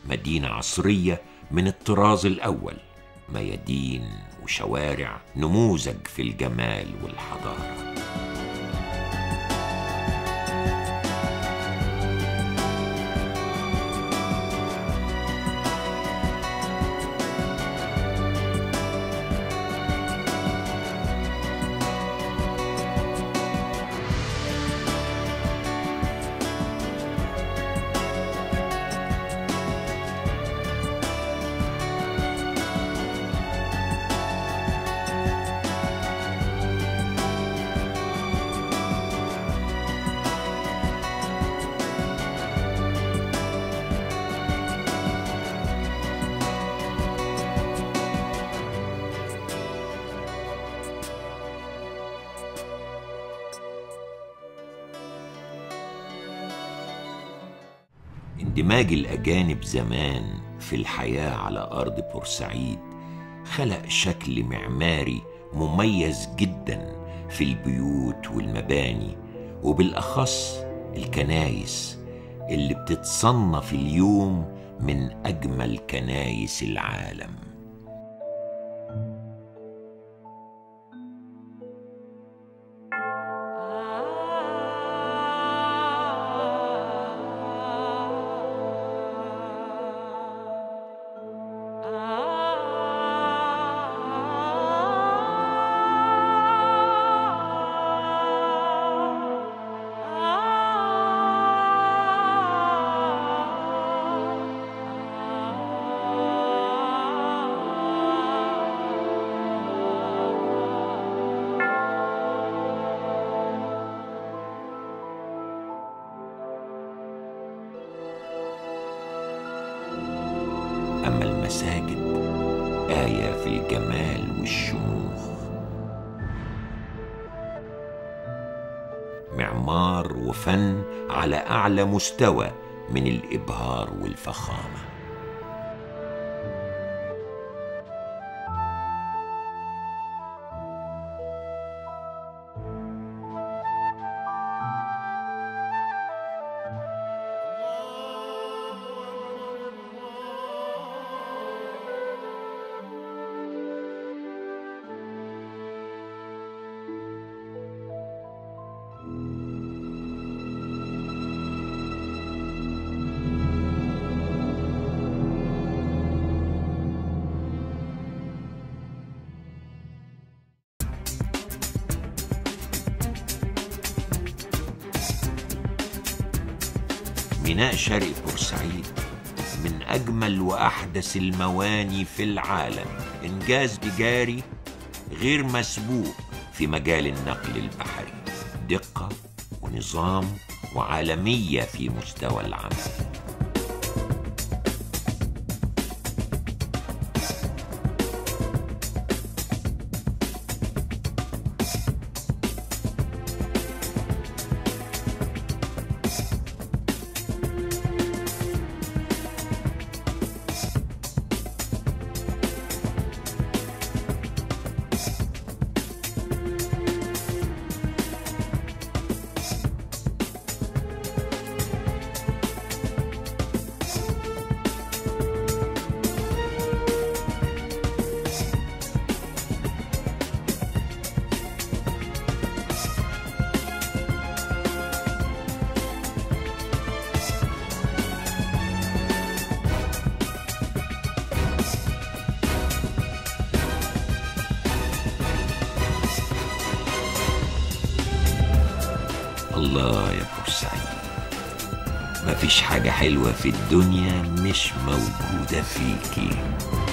مدينة عصرية من الطراز الأول، ميادين وشوارع نموذج في الجمال والحضارة. اندماج الأجانب زمان في الحياة على أرض بورسعيد خلق شكل معماري مميز جدا في البيوت والمباني، وبالأخص الكنايس اللي بتتصنف اليوم من أجمل كنايس العالم. أما المساجد آية في الجمال والشموخ، معمار وفن على أعلى مستوى من الإبهار والفخامة. ميناء شرق بورسعيد من أجمل وأحدث المواني في العالم، إنجاز تجاري غير مسبوق في مجال النقل البحري، دقة ونظام وعالمية في مستوى العمل. الله يا بورسعيد، مفيش حاجة حلوة في الدنيا مش موجودة فيكي.